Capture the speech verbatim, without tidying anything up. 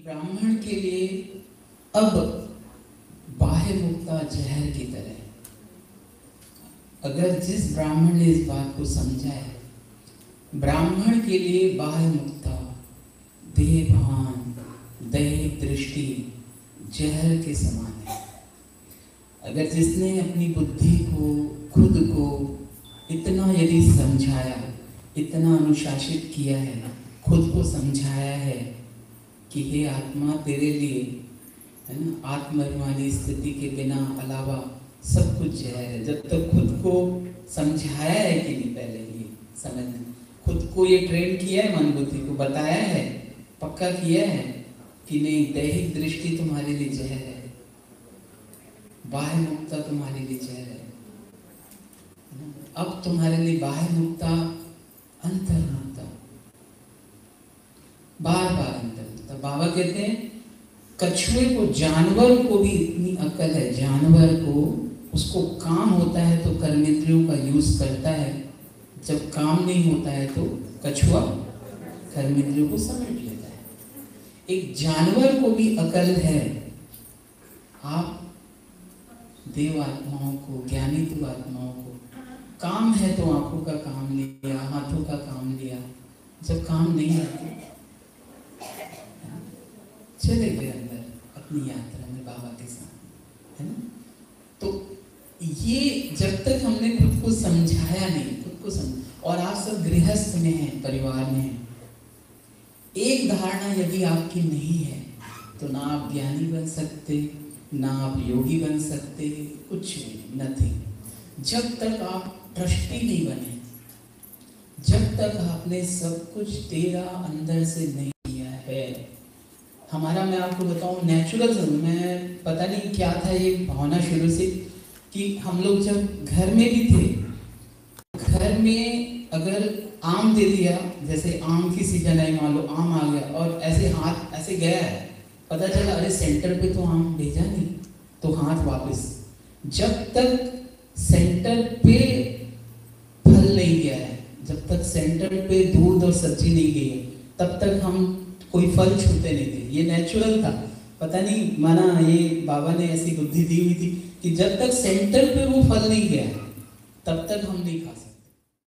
ब्राह्मण के लिए अब बाह्य मुक्ता जहर की तरह, अगर जिस ब्राह्मण ने इस बात को समझा है, ब्राह्मण के लिए बाह्य मुक्ता देह भान दैहिक दृष्टि जहर के समान है। अगर जिसने अपनी बुद्धि को खुद को इतना यदि समझाया, इतना अनुशासित किया है, खुद को समझाया है कि हे आत्मा तेरे लिए है ना, आत्मअभिमानी स्थिति के बिना अलावा सब कुछ जहर है। जब तक खुद को समझाया है कि नहीं, पहले ये समझना, खुद को ये ट्रेन किया है, मन बुद्धि को बताया है, पक्का किया है कि नहीं दैहिक दृष्टि तुम्हारे लिए जहर है, बाह्य मुक्ता तुम्हारे लिए जहर है। अब तुम्हारे लिए बाह्य मुक्ता अंतर मुक्ता, बार बार अंतर मुक्ता। बाबा कहते हैं कछुए को, जानवर को भी इतनी अकल है, जानवर को उसको काम होता है तो कर्मेंद्रियों का यूज करता है, जब काम नहीं होता है तो कछुआ कर्मेंद्रियों को समेट लेता है। एक जानवर को भी अकल है। आप देव आत्माओं को, ज्ञानी तो आत्माओं को काम है तो आंखों का काम लिया, हाथों का काम लिया, जब काम नहीं है चले गए अंदर अपनी यात्रा में बाबा के साथ, है ना। तो ये जब तक हमने खुद को समझाया नहीं, खुद को समझ, और आप सब गृहस्थ में हैं, परिवार में हैं, एक धारणा यदि आपकी नहीं है तो ना आप ज्ञानी बन सकते, ना आप योगी बन सकते, कुछ नहीं, नथिंग। जब तक आप ट्रस्टी नहीं बने, जब तक आपने सब कुछ तेरा अंदर से नहीं किया है। हमारा, मैं आपको बताऊं, नेचुरल, मैं पता नहीं क्या था ये भावना शुरू से कि हम लोग जब घर में भी थे, घर में अगर आम दे दिया, जैसे आम की सीजन है, मान लो आम आ गया और ऐसे हाथ ऐसे गया है, पता चला अरे सेंटर पे तो आम भेजा नहीं, तो हाथ वापस। जब तक सेंटर पे फल नहीं गया है, जब तक सेंटर पे दूध और सब्जी नहीं गई है, तब तक हम कोई फल छूते नहीं थे। ये नेचुरल था, पता नहीं माना ये बाबा ने ऐसी बुद्धि दी हुई थी कि जब तक सेंटर पे वो फल नहीं गया तब तक हम नहीं खा सकते।